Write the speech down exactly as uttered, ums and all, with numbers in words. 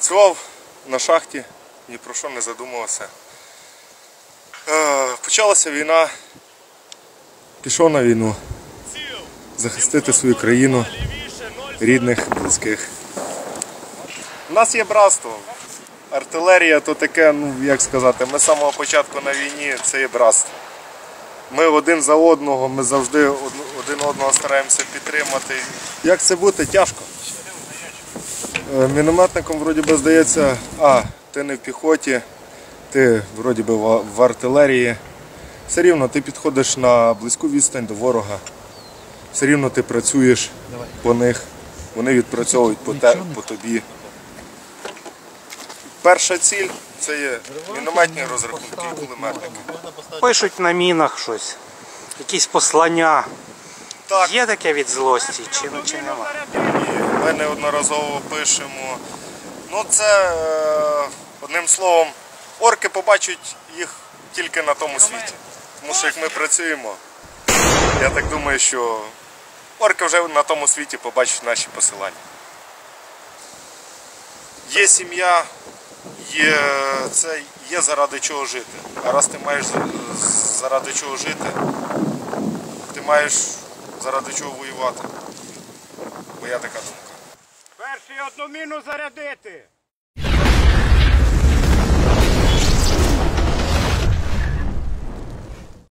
Працював на шахті, ні про що не задумувався. Почалася війна, пішов на війну, захистити свою країну, рідних, близьких. У нас є братство. Артилерія то таке, ну як сказати, ми з самого початку на війні, це є братство. Ми один за одного, ми завжди один одного стараємося підтримати. Як це бути? Тяжко. Мінометником, вроді би, здається, а, ти не в піхоті, ти, вроді би, в артилерії. Все рівно ти підходиш на близьку відстань до ворога. Все рівно ти працюєш по них, вони відпрацьовують по, те, по тобі. Перша ціль – це є мінометні розрахунки і кулеметники. Пишуть на мінах щось, якісь послання. Так. Є таке від злості чи, чи нема? Ми неодноразово пишемо. Ну це, е, одним словом, орки побачать їх тільки на тому світі. Тому що як ми працюємо, я так думаю, що орки вже на тому світі побачать наші посилання. Є сім'я, є, це, є заради чого жити. А раз ти маєш заради чого жити, ти маєш заради чого воювати. Моя така думка. Перший одну міну зарядити.